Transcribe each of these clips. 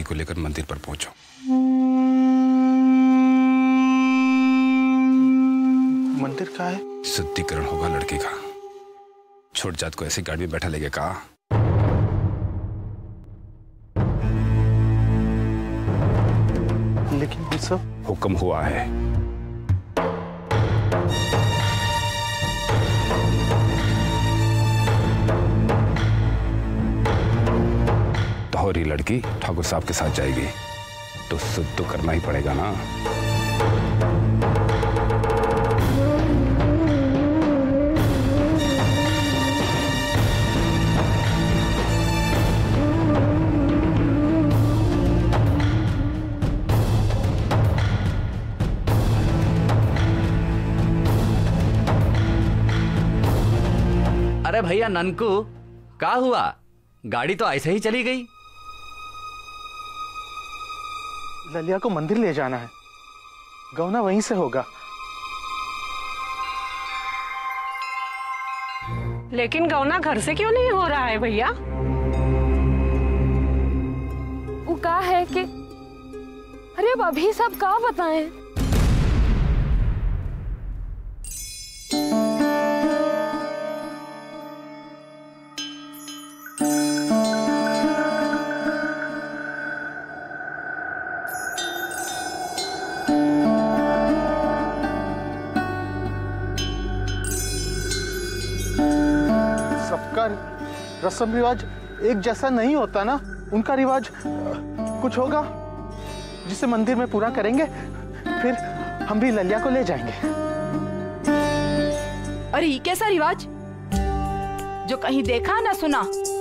को लेकर मंदिर पर पहुंचो। मंदिर का है? शुद्धिकरण होगा लड़के का। छोट जात को ऐसी गाड़ी में बैठा लेगे कहा। लेकिन ये सब हुक्म हुआ है। तोहरी लड़की ठाकुर साहब के साथ जाएगी तो शुद्ध तो करना ही पड़ेगा ना। अरे भैया ननकू, क्या हुआ? गाड़ी तो ऐसे ही चली गई। ललिया को मंदिर ले जाना है, गौना वहीं से होगा। लेकिन गौना घर से क्यों नहीं हो रहा है भैया? वो कहा है कि अरे अब अभी सब का बताएं। रस्म रिवाज एक जैसा नहीं होता ना। उनका रिवाज कुछ होगा जिसे मंदिर में पूरा करेंगे, फिर हम भी ललिया को ले जाएंगे। अरे ये कैसा रिवाज जो कहीं देखा ना सुना?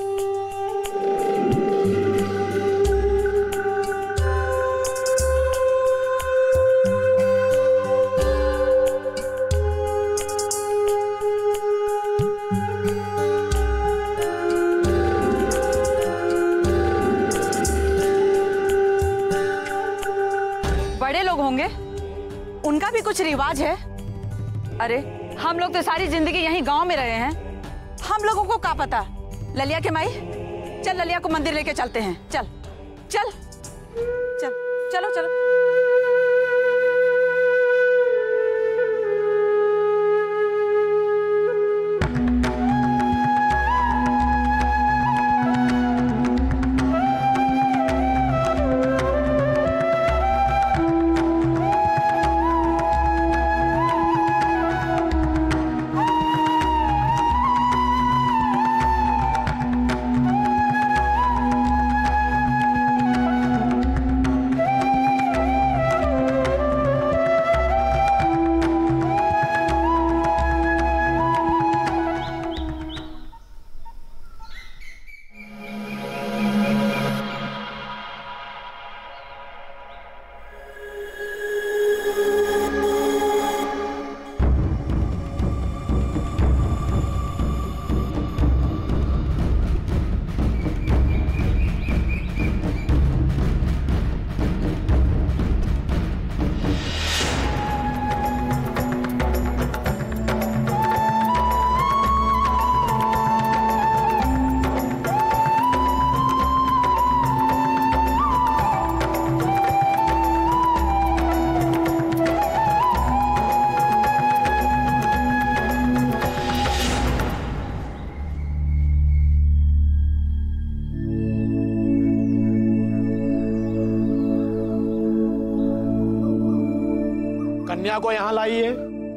होंगे, उनका भी कुछ रिवाज है। अरे हम लोग तो सारी जिंदगी यहीं गांव में रहे हैं, हम लोगों को क्या पता। ललिया के माई, चल ललिया को मंदिर लेके चलते हैं। चल चल चल चलो चलो। कन्या को यहां लाइए।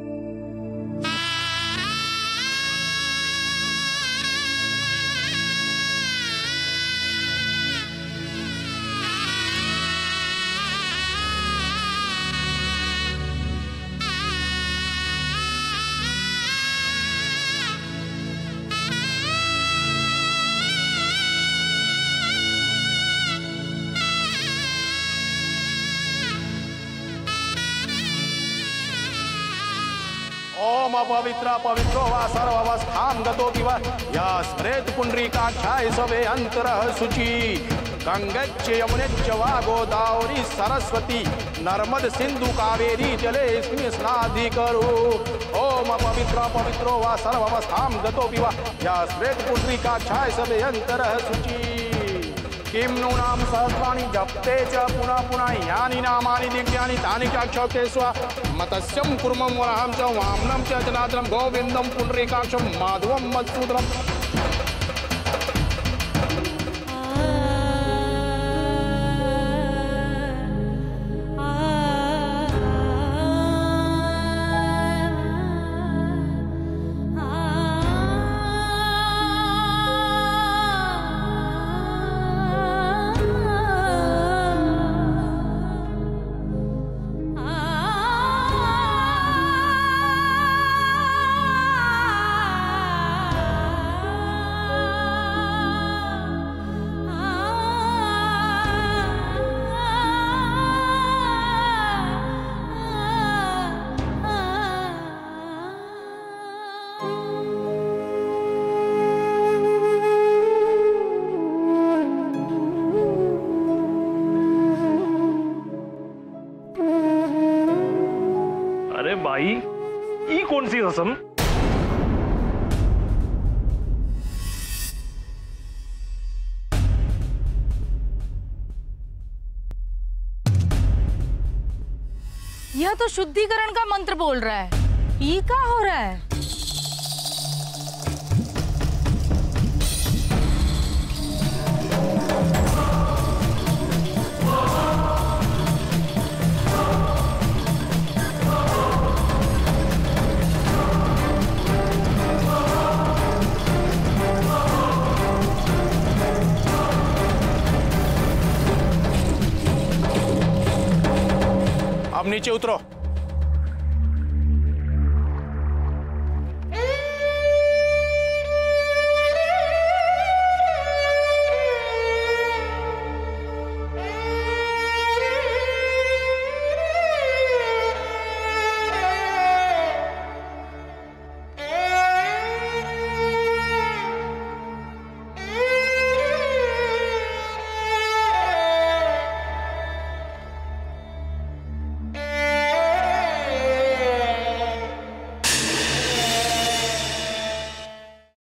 ओम अपवित्र पवित्रो वा सर्वावस्थां गतोऽपि वा या स्मरेत् पुण्डरीकाख्याय सवे अन्तरः शुचि गंगच्च यमुनेच्च वा गोदावरी सरस्वती नर्मद सिंधु कावेरी जलेऽस्मिन् स्नाधिकरो। ओम अपवित्र पवित्रो वा सर्वावस्थां गतोऽपि वा या स्मरेत् पुण्डरीकाख्याय सवे अन्तरः शुचि। किं नूनां सहस्राणि जप्ते च पुनः पुनः यानि नामानि दिव्यानि तानि चाक्षौते स्व मतस्यं कुर्मं वरहं च वामनं च जनार्दनं गोविन्दं पुण्डरीकाक्षं माधवं मधुसूदनम्। अरे भाई ये कौन सी रस्म? यह तो शुद्धिकरण का मंत्र बोल रहा है। ये क्या हो रहा है? अब नीचे उतरो।